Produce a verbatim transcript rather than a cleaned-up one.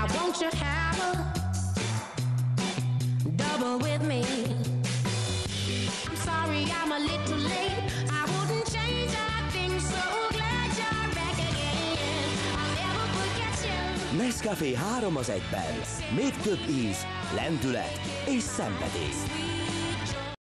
Now won't you have a double with me? I'm sorry I'm a little late. I wouldn't change a thing. So glad you're back again. I'll never forget you. Nescafé három az egyben. Még több íz, lendület és szenvedély.